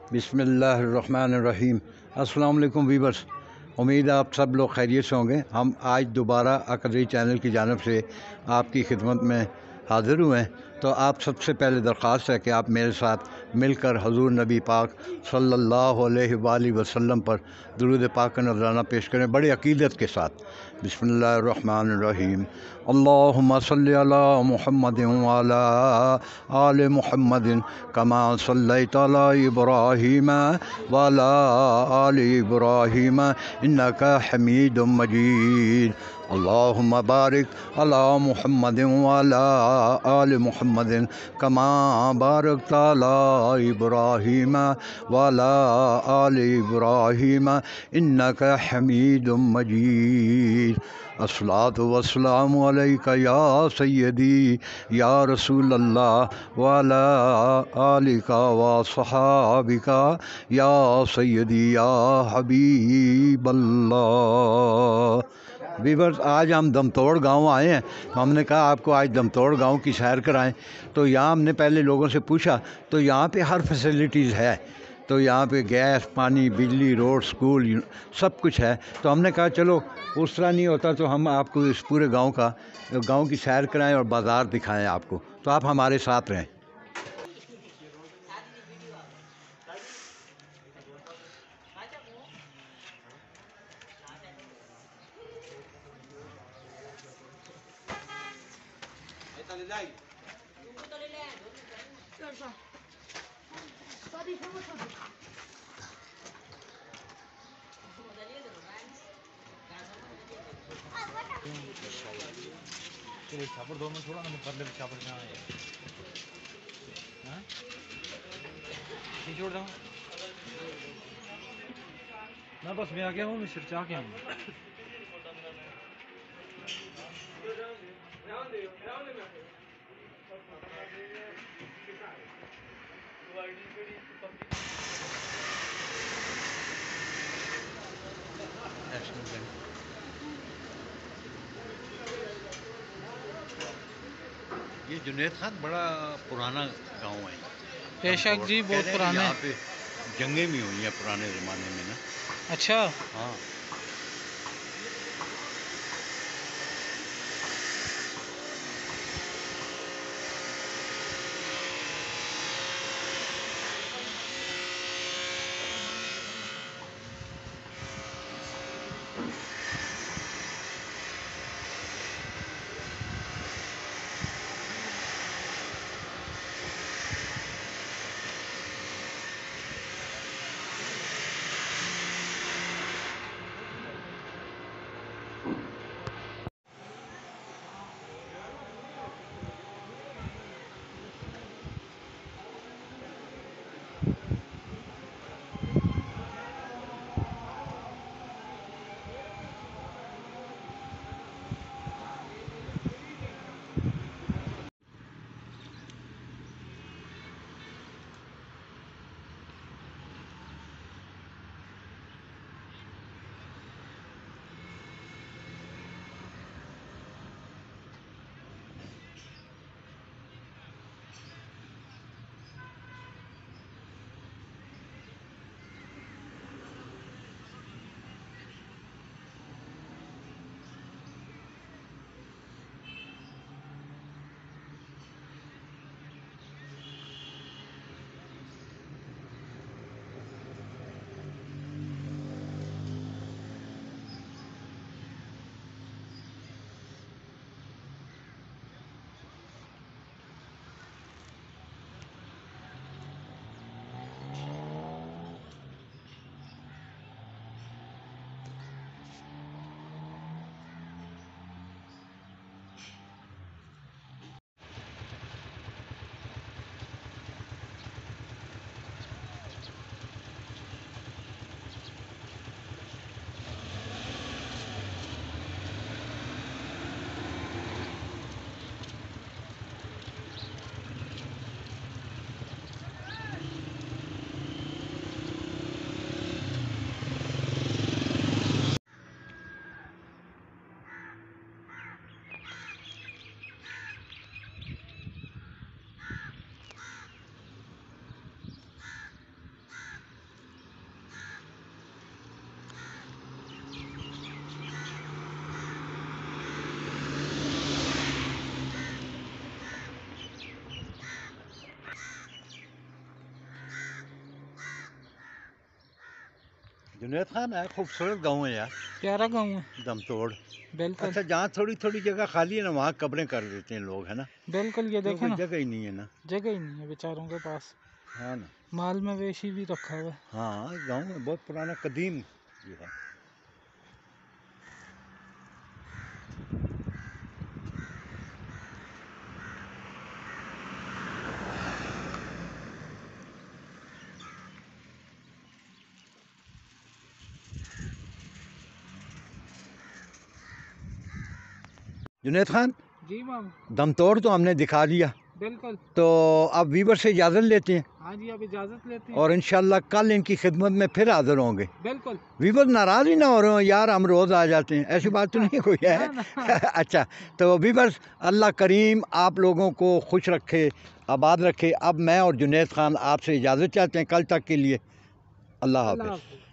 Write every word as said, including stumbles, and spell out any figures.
बिस्मिल्लाहिर्रहमानिर्रहीम। अस्सलाम वालेकुम वीवर्स, उम्मीद है आप सब लोग खैरियत से होंगे। हम आज दोबारा अकज़ई चैनल की जानिब से आपकी खिदमत में हाज़िर हुए हैं। तो आप सबसे पहले दरख्वास्त है कि आप मेरे साथ मिलकर हजूर नबी पाक सल्लल्लाहु अलैहि वसल्लम पर दुरूद पाक का नज़राना पेश करें बड़ी अकीदत के साथ। बिस्मिल्लाहिर्रहमानिर्रहीम। अल्लाहुम्मा सल्लि अला मुहम्मदिन व अला आलि मुहम्मदिन कमा सल्लैता अला इब्राहीम व अला आलि इब्राहीम इन्नका हमीदुम मजीद। अल्लाहुम्मा बारिक अला मुहम्मदिन व अला आलि मुहम्मदिन कमा बारकता अला इब्राहीम व अला आलि इब्राहीम इन्नका हमीदुम मजीद। अस्सलातु वस्सलामु अलैका या सय्यदी या रसूल अल्लाह व अला आलिका व सहाबिका या सय्यदी या हबीब अल्लाह। वीवर्स, आज हम दमतोड़ गांव आए हैं, तो हमने कहा आपको आज दमतोड़ गांव की सैर कराएं। तो यहाँ हमने पहले लोगों से पूछा तो यहाँ पे हर फैसिलिटीज़ है। तो यहाँ पे गैस, पानी, बिजली, रोड, स्कूल सब कुछ है। तो हमने कहा चलो उस तरह नहीं होता तो हम आपको इस पूरे गांव का गांव की सैर कराएं और बाज़ार दिखाएं आपको। तो आप हमारे साथ रहें। छापर दो मिनट थोड़ा ना कर ले छापर कहाँ है हाँ छोड़ जाऊँ ना बस मैं आ गया हूँ मैं सिर चाह के हूँ ये जुनैद खान बड़ा पुराना गांव है। बेशक जी, बहुत पुराना है। यहाँ पे जंगें भी हुई हैं पुराने ज़माने में ना। अच्छा, हाँ। जुनैद खान है, खूबसूरत गाँव है यार, प्यारा गाँव है। दमतोड़। बिल्कुल अच्छा, जहाँ थोड़ी थोड़ी जगह खाली है ना, वहाँ कब्रें कर देते हैं लोग, है ना। बिल्कुल, ये देखें ना, जगह ही नहीं है ना, जगह ही नहीं है बेचारों के पास। हाँ ना। माल मवेशी भी रखा हुआ है। हाँ, गाँव में बहुत पुराना कदीम ये है। जुनैद खान, जी मैम, दमतोड़ तो हमने दिखा दिया, बिल्कुल। तो अब वीवर से इजाज़त लेते हैं हाँ जी, अब इजाज़त लेते हैं और इंशाल्लाह कल इनकी खिदमत में फिर हाजिर होंगे। बिल्कुल। वीवर नाराज़ ही ना हो रहे हो यार, हम रोज़ आ जाते हैं, ऐसी बात तो नहीं कोई है। ना, ना। अच्छा, तो वीवर्स, अल्लाह करीम आप लोगों को खुश रखे, आबाद रखे। अब मैं और जुनैद खान आपसे इजाज़त चाहते हैं कल तक के लिए। अल्लाह अल्लाह हाफ़िज़। हाफ़िज़।